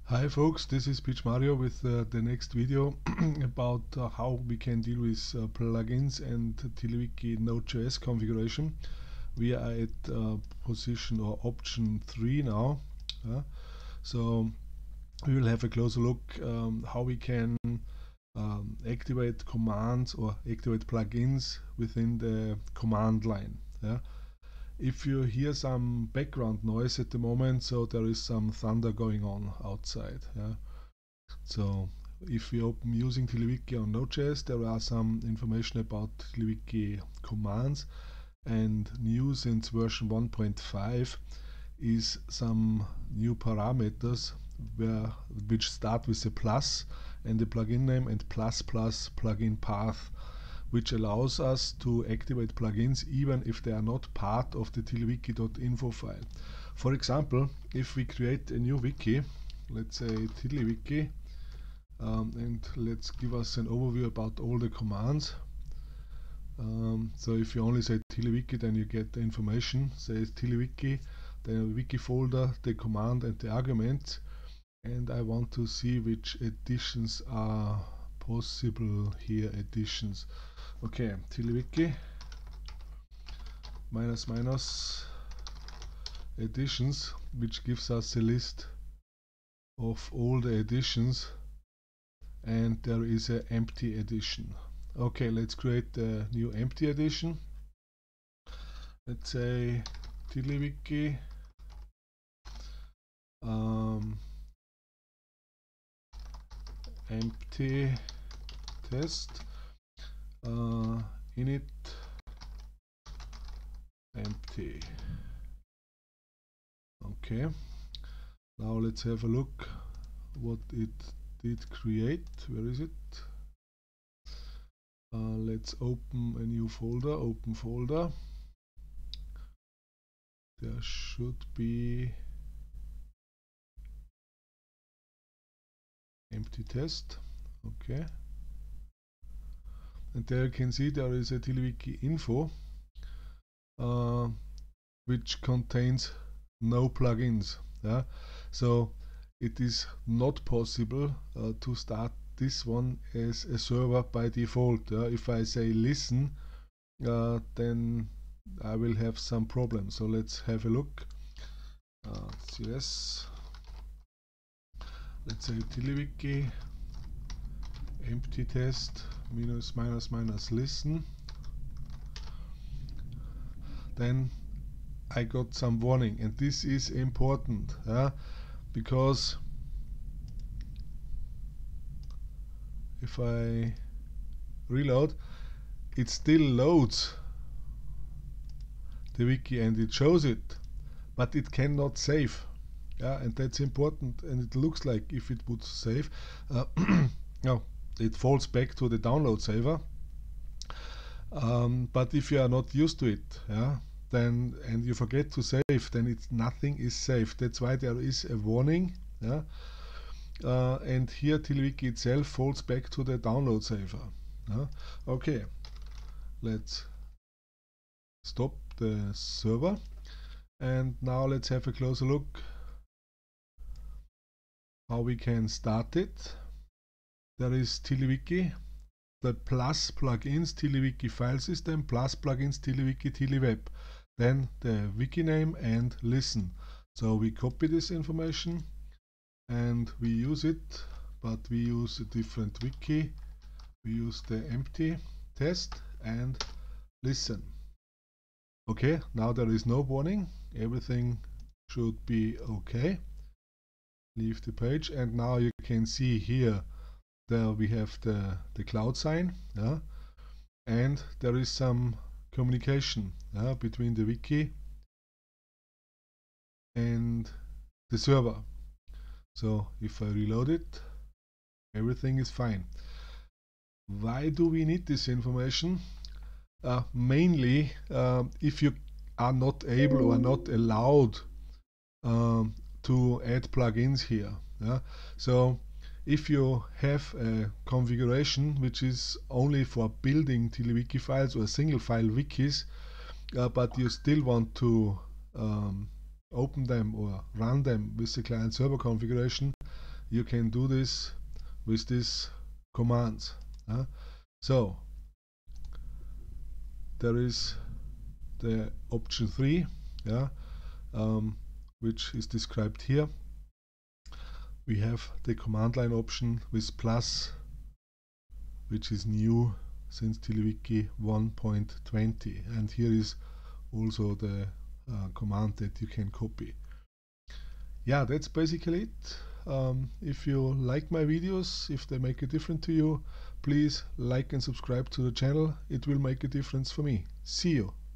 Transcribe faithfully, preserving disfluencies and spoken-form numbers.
Hi folks, this is Peach Mario with uh, the next video about uh, how we can deal with uh, plugins and TiddlyWiki Node.js configuration. We are at uh, position or option three now. Uh, so we will have a closer look um, how we can um, activate commands or activate plugins within the command line. Yeah? If you hear some background noise at the moment, so there is some thunder going on outside. Yeah? So if we open using TiddlyWiki on Node.js, there are some information about TiddlyWiki commands, and new since version one point five is some new parameters where, which start with a plus and the plugin name and plus plus plugin path, which allows us to activate plugins even if they are not part of the tiddlywiki.info file. For example, if we create a new wiki, let's say TiddlyWiki, um, and let's give us an overview about all the commands. Um, so if you only say TiddlyWiki, then you get the information, say TiddlyWiki, the wiki folder, the command and the argument, and I want to see which additions are possible here. Additions. Okay, TiddlyWiki minus minus additions, which gives us a list of all the additions, and there is an empty addition. Okay, let's create a new empty addition. Let's say TiddlyWiki um, empty test uh, init empty. Okay, now let's have a look what it did create. Where is it? Uh, let's open a new folder. Open folder. There should be empty test. Okay, and there you can see there is a TiddlyWiki info uh, which contains no plugins. Yeah? So it is not possible uh, to start this one as a server by default. Uh, if I say listen, uh, then I will have some problems. So let's have a look. Uh, C S. Let's say TiddlyWiki empty test minus minus minus listen. Then I got some warning, and this is important, uh, because if I reload, it still loads the wiki and it shows it, but it cannot save. Yeah, and that's important. And it looks like if it would save, uh, no, it falls back to the download saver. Um, but if you are not used to it, yeah, then and you forget to save, then it's nothing is saved. That's why there is a warning. Yeah. Uh, and here TiddlyWiki itself falls back to the download saver. Uh, okay, let's stop the server, and now let's have a closer look how we can start it. There is TiddlyWiki, the plus plugins TiddlyWiki file system, plus plugins TiddlyWiki TiddlyWeb, then the wiki name and listen. So we copy this information and we use it, but we use a different wiki. We use the empty test and listen. Okay, now there is no warning, everything should be okay. Leave the page, and now you can see here there we have the, the cloud sign, yeah? And there is some communication, yeah, between the wiki and the server. So if I reload it, everything is fine. Why do we need this information? Uh, mainly uh, if you are not able or not allowed um, to add plugins here. Yeah? So if you have a configuration which is only for building TiddlyWiki files or single file wikis, uh, but you still want to um, open them or run them with the client server configuration, you can do this with these commands. Uh, so there is the option three, yeah, um, which is described here. We have the command line option with plus, which is new since TiddlyWiki one point twenty, and here is also the uh, command that you can copy. Yeah, that's basically it. Um, if you like my videos, if they make a difference to you, please like and subscribe to the channel. It will make a difference for me. See you.